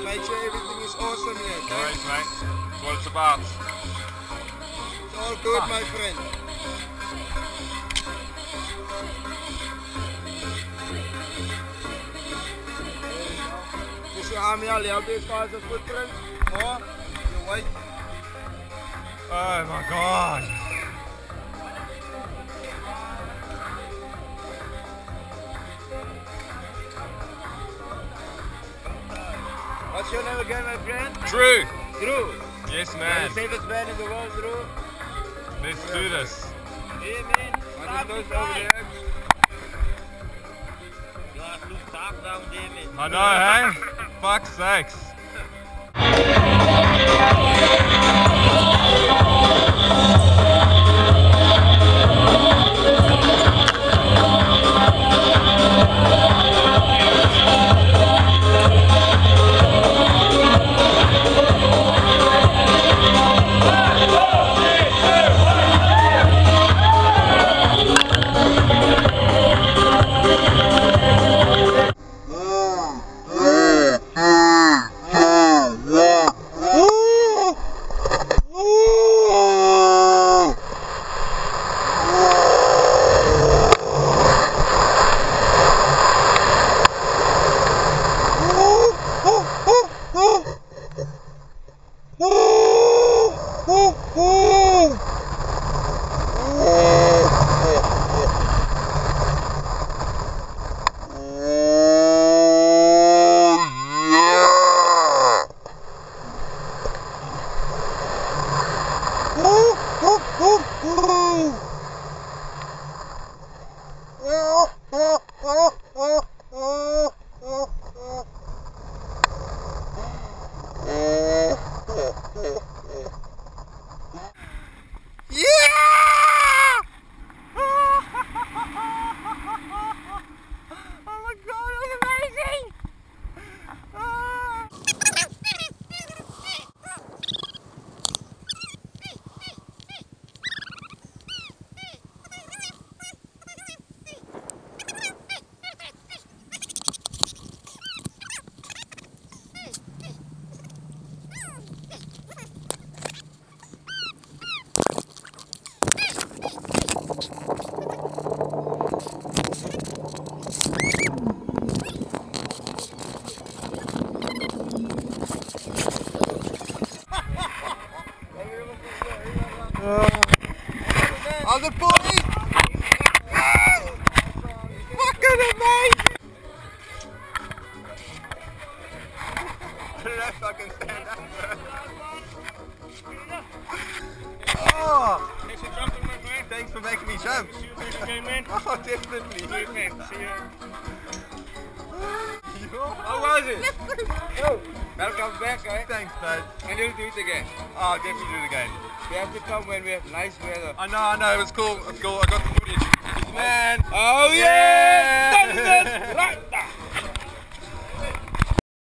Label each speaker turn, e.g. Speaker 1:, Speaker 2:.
Speaker 1: make sure everything is awesome here. Okay?
Speaker 2: Alright, mate. That's what it's about.
Speaker 1: It's all good, my friend. Just your arm here, help these guys with footprints. More. Your weight.
Speaker 2: Oh my god.
Speaker 1: What's your name again, my friend?
Speaker 2: Drew.
Speaker 1: Drew.
Speaker 2: Yes,
Speaker 1: You're
Speaker 2: man.
Speaker 1: the safest man in the world, Drew.
Speaker 2: Let's do this.
Speaker 1: Yeah, man. What is those over there?
Speaker 3: Guys, look dark down there, man.
Speaker 2: I know, hey? Fuck's sakes.
Speaker 1: How's it, boys? Fucking amazing! I don't know if I can stand up. Oh!
Speaker 2: Thanks for jumping, my friend.
Speaker 1: Thanks for making me jump.
Speaker 2: See you next game, man.
Speaker 1: Oh, definitely.
Speaker 2: See you, man. See you.
Speaker 1: How was it? Oh, welcome back, eh?
Speaker 2: Thanks, bud.
Speaker 1: And you'll do it again.
Speaker 2: Oh, I'll definitely do it again.
Speaker 1: We have to come when we have nice weather.
Speaker 2: I know, it was cool. It's cool. I got the footage. Man.
Speaker 1: Oh yeah!